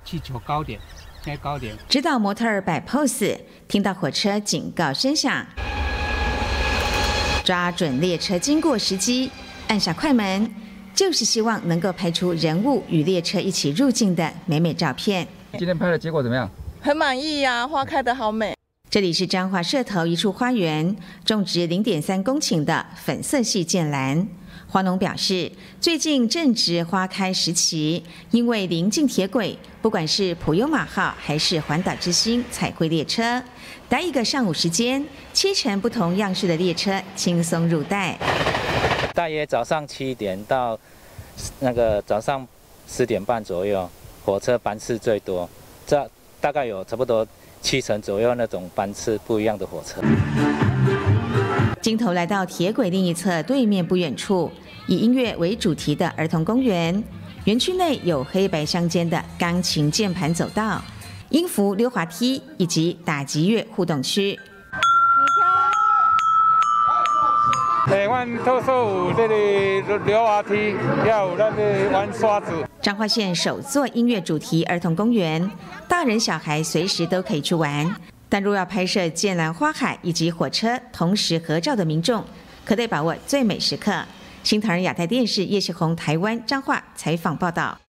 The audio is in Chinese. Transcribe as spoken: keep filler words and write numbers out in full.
气球高点，该高点。 指导模特儿摆 pose， 听到火车警告声响，抓准列车经过时机，按下快门，就是希望能够拍出人物与列车一起入境的美美照片。 今天拍的结果怎么样？ 很满意呀、啊，花开得好美。 这里是彰化社头一处花园，种植零点三公顷的粉色系剑兰。花农表示，最近正值花开时期，因为临近铁轨，不管是普悠玛号还是环岛之星彩绘列车，待一个上午时间，七成不同样式的列车轻松入袋。 大约早上七点到那个早上十点半左右，火车班次最多，这大概有差不多七成左右那种班次不一样的火车。 镜头来到铁轨另一侧对面不远处，以音乐为主题的儿童公园。园区内有黑白相间的钢琴键盘走道、音符溜滑梯以及打击乐互动区。 台湾特色有这个溜滑梯，也有咱的玩刷子。 彰化县首座音乐主题儿童公园，大人小孩随时都可以去玩。但若要拍摄剑兰花海以及火车同时合照的民众，可得把握最美时刻。新唐人亚太电视叶世宏台湾彰化采访报道。